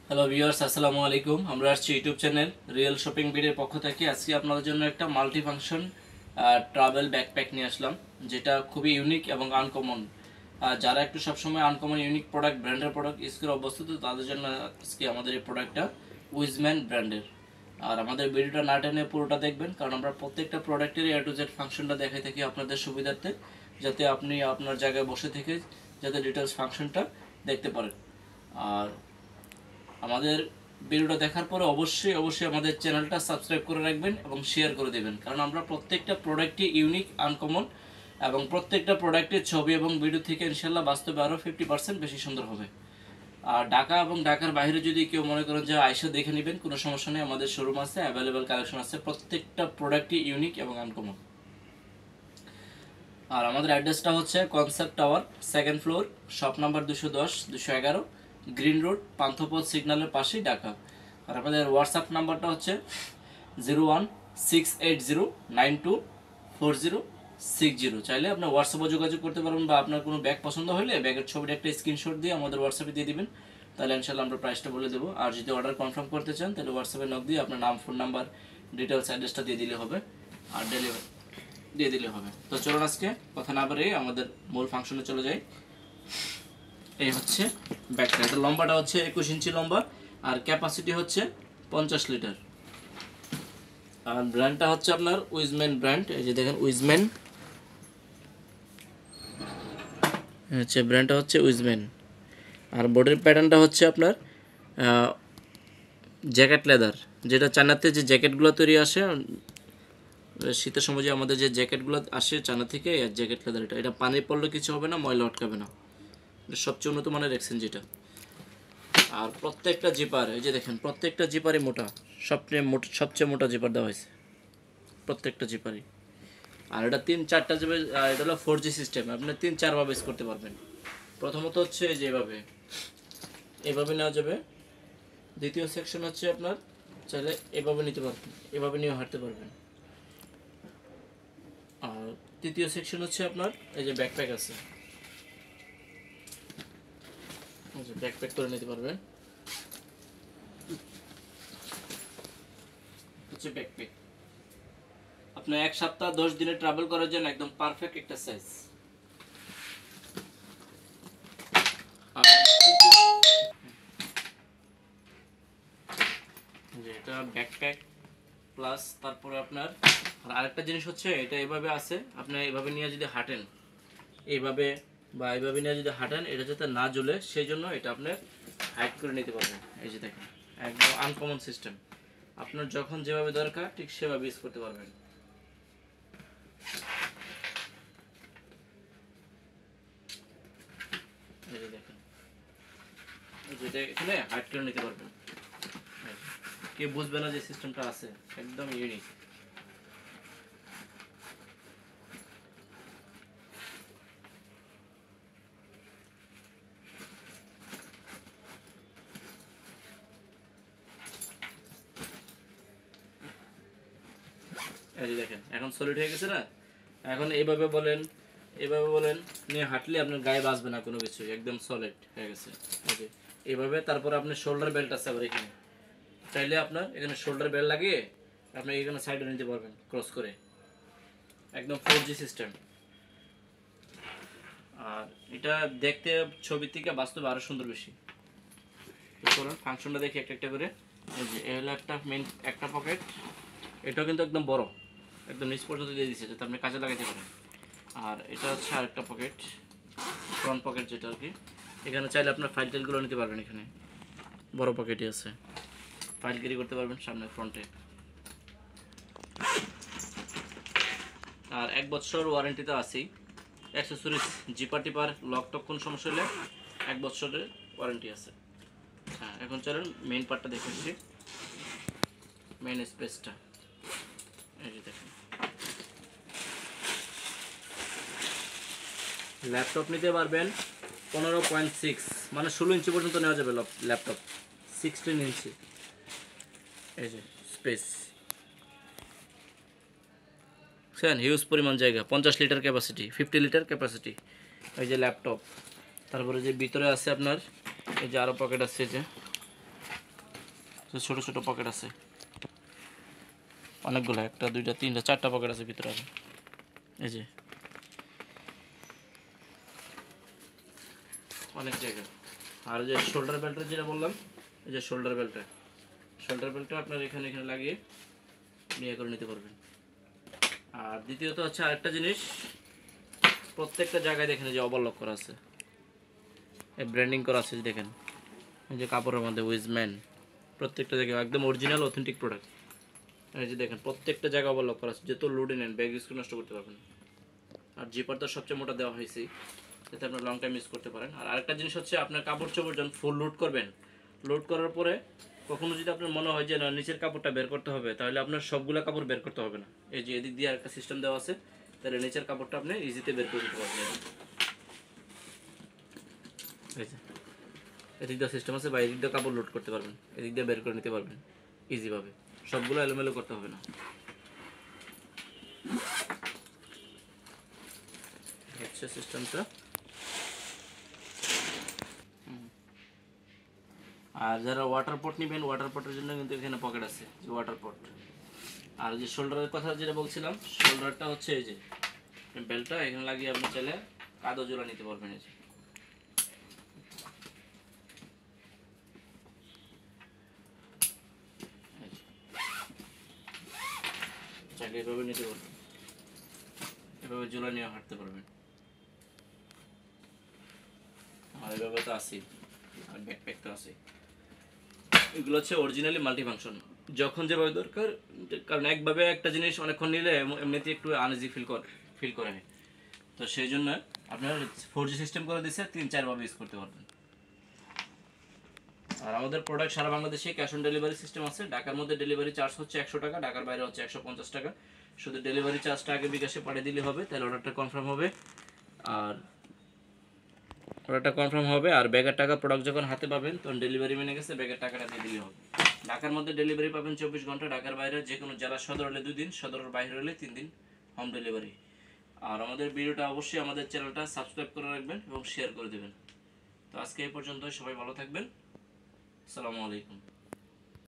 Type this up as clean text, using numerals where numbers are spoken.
Hello viewers, আসসালামু আলাইকুম। আমরা আসছি ইউটিউব চ্যানেল রিয়েল শপিং বিডের পক্ষ থেকে। আজকে আপনাদের জন্য একটা মাল্টি ফাংশন ট্রাভেল ব্যাকপ্যাক নিয়ে আসলাম, যেটা খুবই ইউনিক এবং আনকমন। যারা একটু সবসময় আনকমন ইউনিক প্রোডাক্ট, ব্র্যান্ডের প্রোডাক্ট ইউজ করে অভ্যস্ত, তো তাদের জন্য আজকে আমাদের এই প্রোডাক্টটা উইজম্যান ব্র্যান্ডের। আর আমাদের ভিডিওটা না টেনে পুরোটা দেখবেন, কারণ আমরা প্রত্যেকটা প্রোডাক্টের এ টু জেড ফাংশনটা দেখাই থাকি আপনাদের সুবিধার্থে, যাতে আপনি আপনার জায়গায় বসে থেকে যাতে ডিটেলস ফাংশনটা দেখতে পারেন। আর আমাদের ভিডিওটা দেখার পরে অবশ্যই অবশ্যই আমাদের চ্যানেলটা সাবস্ক্রাইব করে রাখবেন এবং শেয়ার করে দেবেন, কারণ আমরা প্রত্যেকটা প্রোডাক্টই ইউনিক, আনকমন, এবং প্রত্যেকটা প্রোডাক্টের ছবি এবং ভিডিও থেকে ইনশাল্লাহ বাস্তবে আরও 50% বেশি সুন্দর হবে। আর ঢাকা এবং ঢাকার বাইরে যদি কেউ মনে করেন যে আইসা দেখে নেবেন, কোনো সমস্যা নেই, আমাদের শোরুম আছে, অ্যাভেলেবেল কালেকশন আছে, প্রত্যেকটা প্রোডাক্টই ইউনিক এবং আনকমন। আর আমাদের অ্যাড্রেসটা হচ্ছে concept tower, second floor, shop number 210-211, green road, Panthapath সিগন্যালের পাশেই, ঢাকা। আর আমাদের হোয়াটসঅ্যাপ নাম্বারটা হচ্ছে 0168092406। চাইলে আপনার হোয়াটসঅ্যাপে যোগাযোগ করতে পারবেন, বা আপনার কোনো ব্যাগ পছন্দ হলে ব্যাগের ছবিটা একটা স্ক্রিনশট দিয়ে আমাদের হোয়াটসঅ্যাপে দিয়ে দিবেন, তাহলে ইনশাল্লাহ আমরা প্রাইসটা বলে দেবো। আর যদি অর্ডার কনফার্ম করতে চান, তাহলে হোয়াটসঅ্যাপে নক দিয়ে আপনার নাম, ফোন নাম্বার, ডিটেলস, অ্যাড্রেসটা দিয়ে দিলে হবে, আর ডেলিভারি দিয়ে দিলে হবে। তো চলুন আজকে কথা না বাড়িয়ে আমাদের মূল ফাংশনে চলে যাই। এই হচ্ছে ব্যাগটা, এটা লম্বাটা হচ্ছে 21 ইঞ্চি লম্বা, আর ক্যাপাসিটি হচ্ছে 50 লিটার। আর ব্র্যান্ডটা হচ্ছে আপনার উইজম্যান ব্র্যান্ড। এই যে দেখেন উইজম্যান হচ্ছে, ব্র্যান্ডটা হচ্ছে উইজম্যান। আর বডির প্যাটার্নটা হচ্ছে আপনার জ্যাকেট লেদার, যেটা চায়নাতে যে জ্যাকেটগুলো তৈরি আসে শীতের সময়, যে আমাদের যে জ্যাকেটগুলো আসে চায়না থেকে, জ্যাকেট লেদার। এটা পানি পড়লে কিছু হবে না, ময়লা আটকাবে না, এটা সবচেয়ে উন্নত মানের এক্সচেঞ্জ যেটা। আর প্রত্যেকটা জিপার, এই যে দেখেন প্রত্যেকটা জিপারই মোটা, সবচেয়ে মোটা জিপার দেওয়া হয়েছে প্রত্যেকটা জিপারই। আর এটা 3-4টা যাবে, এটা হলো 4G সিস্টেম, আপনি 3-4 ভাবে ইউজ করতে পারবেন। প্রথমত হচ্ছে যে এভাবে নেওয়া যাবে। দ্বিতীয় সেকশন হচ্ছে আপনার চাইলে এভাবে নিতে পারবেন, এভাবে নিয়ে হাঁটতে পারবেন। আর তৃতীয় সেকশন হচ্ছে আপনার এই যে ব্যাকপ্যাক আছে, ব্যাকপ্যাক করে নিতে পারবেন, হচ্ছে ব্যাকপ্যাক। আপনার 1 সপ্তাহ 10 দিনে ট্রাভেল করার জন্য একদম পারফেক্ট একটা সাইজ। যে এটা ব্যাকপ্যাক প্লাস, তারপরে আপনার আর আরেকটা জিনিস হচ্ছে, এটা এভাবে আছে, আপনি এভাবে নিয়ে যদি হাঁটেন, এইভাবে বা এইভাবে নিয়ে যদি হাঁটেন, এটা যাতে না জ্বলে সেই জন্য এটা আপনার হাইড করে নিতে পারবেন। এই যে দেখেন একদম আনকমন সিস্টেম, আপনার যখন যেভাবে দরকার ঠিক সেভাবে ইউজ করতে পারবেন। এই যে দেখেন, যেটা এখানে হাইড করে নিতে পারবেন, কে বুঝবে না যে সিস্টেমটা আছে, একদম ইউনিক। এই যে দেখেন এখন সলিড হয়ে গেছে না, এখন এইভাবে বলেন নিয়ে হাঁটলে আপনার গায়ে বাজবে না কোনো কিছু, একদম সলিড হয়ে গেছে। এই যে এইভাবে, তারপরে আপনার শোল্ডার বেল্ট আছে আবার এখানে, চাইলে আপনার এখানে শোল্ডার বেল্ট লাগিয়ে আপনি এখানে সাইডে নিতে পারবেন ক্রস করে, একদম 4G সিস্টেম। আর এটা দেখতে ছবি থেকে বাস্তবে আরো সুন্দর বেশি। তো চলুন ফাংশনটা দেখি একটা একটা করে। এই যে এই হলো একটা মেইন একটা পকেট, এটাও কিন্তু একদম বড়, একদম নিচ পর্যন্ত দিয়ে দিচ্ছে যাতে আপনি কাজে লাগাতে পারেন। আর এটা হচ্ছে আরেকটা পকেট, ফ্রন্ট পকেট যেটা আর কি, এখানে চাইলে আপনার ফাইল টেলগুলো নিতে পারবেন, এখানে বড় পকেটই আছে, ফাইল ক্যারি করতে পারবেন সামনে ফ্রন্টে। আর 1 বছর ওয়ারেন্টি তো আছেই, অ্যাক্সেসরিজ জিপার টিপার লক টক কোন সমস্যা হলে 1 বছরের ওয়ারেন্টি আছে। হ্যাঁ, এখন চলেন মেইন পার্টটা দেখেছি, মেইন স্পেসটা। এই যে দেখেন ল্যাপটপ নিতে পারবেন 15.6, মানে 16 ইঞ্চি পর্যন্ত নেওয়া যাবে ল্যাপটপ, 16 ইঞ্চি। এই যে স্পেস, বুঝছেন, হিউজ পরিমাণ জায়গা, 50 লিটার ক্যাপাসিটি, 50 লিটার ক্যাপাসিটি। এই যে ল্যাপটপ, তারপরে যে ভিতরে আছে আপনার এই যে আরও পকেট আছে, যে ছোট ছোট পকেট আছে অনেকগুলো, 1 2 3 4টা পকেট আছে ভিতরে। এই যে অনেক জায়গা। আর যে শোল্ডার বেল্টটা যেটা বললাম, এই যে শোল্ডার বেল্টটা আপনার এখানে লাগিয়ে নিয়ে করে নিতে পারবেন। আর দ্বিতীয়ত হচ্ছে আরেকটা জিনিস, প্রত্যেকটা জায়গায় দেখেন যে ওভারলক করা আছে, এই ব্র্যান্ডিং করা আছে দেখেন, এই যে কাপড়ের মধ্যে উইজম্যান, প্রত্যেকটা জায়গায় একদম অরিজিনাল অথেন্টিক প্রোডাক্ট। এই যে দেখেন প্রত্যেকটা জায়গা ওভারলক করা আছে, যেহেতু লোডে নেন ব্যাগ স্ক্রু নষ্ট করতে পারবেন। আর জিপার তো সবচেয়ে মোটা দেওয়া হয়েছে, যাতে আপনার লং টাইম ইউজ করতে পারেন। আর আরেকটা জিনিস হচ্ছে, আপনার কাপড় চোপড় যখন ফুল লোড করবেন, লোড করার পরে কখনো যদি আপনার মনে হয় যে না নিচের কাপড়টা বের করতে হবে, তাহলে আপনার সবগুলো কাপড় বের করতে হবে না। এই যে এদিক দিয়ে আরেকটা সিস্টেম দেওয়া আছে, তাহলে নিচের কাপড়টা আপনি ইজিতে বের করে দিতে পারবেন। এই যে এদিক দিয়ে সিস্টেম আছে, বা এদিক দিয়ে কাপড় লোড করতে পারবেন, এদিক দিয়ে বের করে নিতে পারবেন ইজিভাবে, সবগুলো এলোমেলো করতে হবে না। হচ্ছে সিস্টেমটা। আর যারা ওয়াটার পট নেবেন, ওয়াটার পটের জন্য কিন্তু এখানে পকেট আছে, যে ওয়াটার পট। আর যে শোল্ডারের কথা যেটা বলছিলাম, শোল্ডারটা হচ্ছে এই যে বেল্টটা এখানে লাগিয়ে আপনি চাইলে কাঁধও জোড়া নিতে পারবেন। এই যে চাইলে এভাবে নিতে পারবেন, এভাবে জোড়া নিয়ে হাঁটতে পারবেন। আর এভাবে তো আছেই, আর ব্যাকপ্যাক তো আছে। এগুলো হচ্ছে অরিজিনালি মাল্টি ফাংশন, যখন যেভাবে দরকার। কারণ একভাবে একটা জিনিস অনেকক্ষণ নিলে এমনিতে একটু আনইজি ফিল করে। তো সেই জন্য আপনার 4G সিস্টেম করে দিচ্ছে, 3-4 ভাবে ইউজ করতে পারবেন। আর আমাদের প্রোডাক্ট সারা বাংলাদেশে ক্যাশ অন ডেলিভারি সিস্টেম আছে। ঢাকার মধ্যে ডেলিভারি চার্জ হচ্ছে 100 টাকা, ঢাকার বাইরে হচ্ছে 150 টাকা। শুধু ডেলিভারি চার্জটা আগে বিকাশে পাঠিয়ে দিলে হবে, তাহলে অর্ডারটা কনফার্ম হবে। আর ব্যাগের টাকা প্রোডাক্ট যখন হাতে পাবেন, তখন ডেলিভারি ম্যানের কাছে ব্যাগের টাকাটা দিয়ে দিলে হবে। ঢাকার মধ্যে ডেলিভারি পাবেন 24 ঘন্টা, ঢাকার বাইরে যে কোনো জেলা সদর হলে 2 দিন, সদরের বাইরে হলে 3 দিন হোম ডেলিভারি। আর আমাদের ভিডিওটা অবশ্যই আমাদের চ্যানেলটা সাবস্ক্রাইব করে রাখবেন এবং শেয়ার করে দেবেন। তো আজকে এই পর্যন্ত, সবাই ভালো থাকবেন। আসসালামু আলাইকুম।